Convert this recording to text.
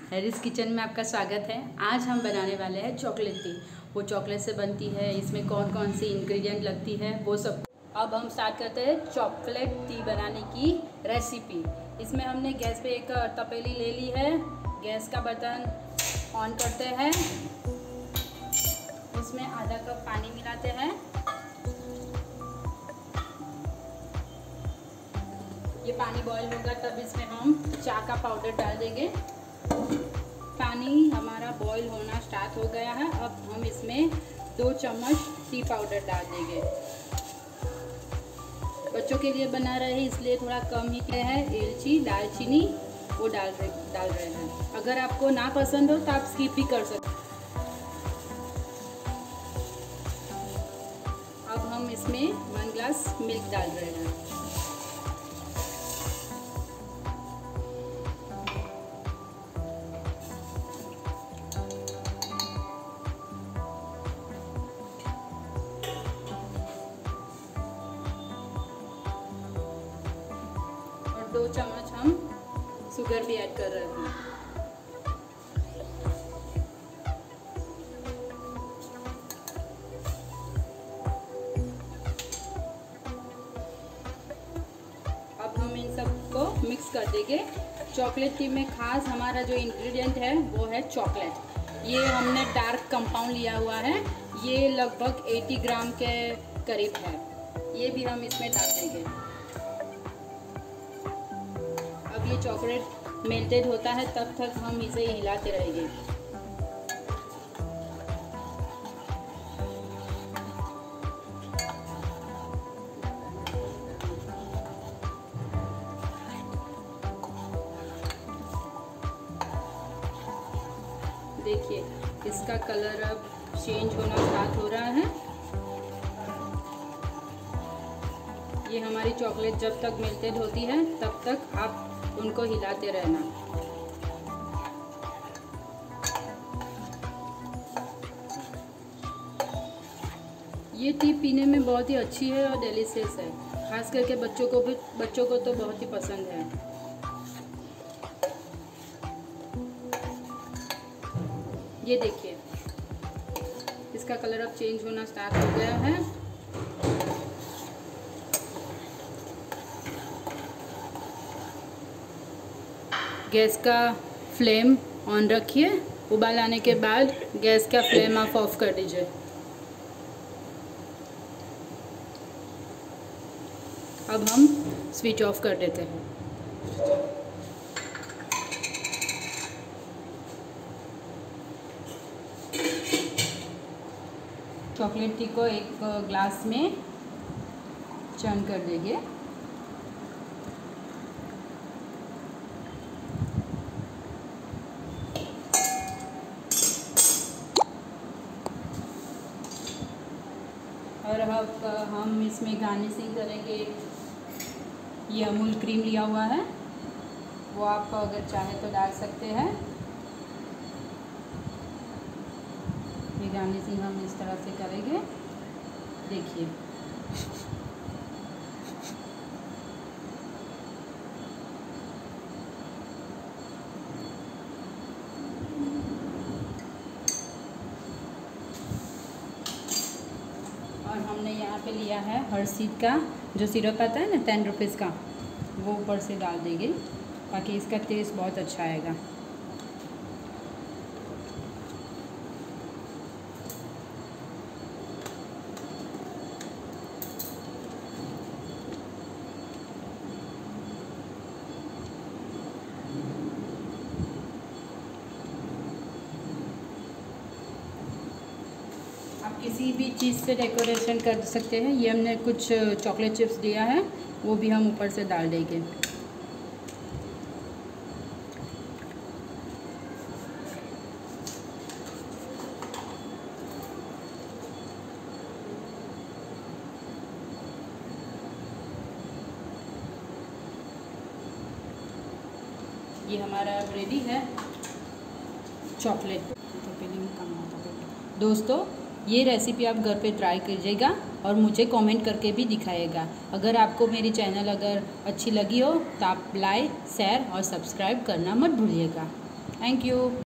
Harris kitchen में आपका स्वागत है। आज हम बनाने वाले हैं चॉकलेट टी। वो चॉकलेट से बनती है, इसमें कौन कौन सी इंग्रेडिएंट लगती है वो सब। अब हम स्टार्ट करते हैं चॉकलेट टी बनाने की रेसिपी। इसमें हमने गैस पे एक तपेली ले ली है। गैस का बटन ऑन करते हैं, उसमें आधा कप पानी मिलाते हैं। ये पानी बॉईल होगा तब इसमें हम चाय का पाउडर डाल देंगे। पानी हमारा बॉईल होना स्टार्ट हो गया है। अब हम इसमें 2 चम्मच टी पाउडर डाल देंगे। बच्चों के लिए बना रहे हैं इसलिए थोड़ा कम ही है। इलायची, दालचीनी वो डाल रहे हैं। अगर आपको ना पसंद हो तो आप स्किप भी कर सकते। अब हम इसमें 1 ग्लास मिल्क डाल रहे हैं। और 2 चम्मच हम शुगर भी ऐड कर रहे हैं। अब हम इन सबको मिक्स कर देंगे। चॉकलेट टी में खास हमारा जो इंग्रेडिएंट है वो है चॉकलेट। ये हमने डार्क कंपाउंड लिया हुआ है। ये लगभग 80 ग्राम के करीब है। ये भी हम इसमें डाल देंगे। अब ये चॉकलेट मेल्टेड होता है तब तक हम इसे हिलाते रहेंगे। देखिए इसका कलर अब चेंज होना स्टार्ट हो रहा है। ये हमारी चॉकलेट जब तक मेल्टेड होती है तब तक आप उनको हिलाते रहना। ये टी पीने में बहुत ही अच्छी है और डिलीशियस है। खास करके बच्चों को तो बहुत ही पसंद है। ये देखिए इसका कलर अब चेंज होना स्टार्ट हो गया है। गैस का फ्लेम ऑन रखिए। उबाल आने के बाद गैस का फ्लेम आप ऑफ कर दीजिए। अब हम स्विच ऑफ कर देते हैं। चॉकलेट टी को एक ग्लास में चर्न कर देंगे। और अब हम इसमें गार्निशिंग करेंगे। ये अमूल क्रीम लिया हुआ है, वो आप अगर चाहे तो डाल सकते हैं। ये गार्निशिंग हम इस तरह से करेंगे। देखिए और हमने यहाँ पे लिया है हर्शीज़ का जो सिरप आता है ना 10 रुपीज़ का, वो ऊपर से डाल देंगे ताकि इसका टेस्ट बहुत अच्छा आएगा। आप किसी भी चीज़ से डेकोरेशन कर सकते हैं। ये हमने कुछ चॉकलेट चिप्स दिया है, वो भी हम ऊपर से डाल देंगे। ये हमारा अब रेडी है चॉकलेट। दोस्तों ये रेसिपी आप घर पे ट्राई कीजिएगा और मुझे कमेंट करके भी दिखाइएगा। अगर आपको मेरी चैनल अगर अच्छी लगी हो तो आप लाइक, शेयर और सब्सक्राइब करना मत भूलिएगा। Thank you.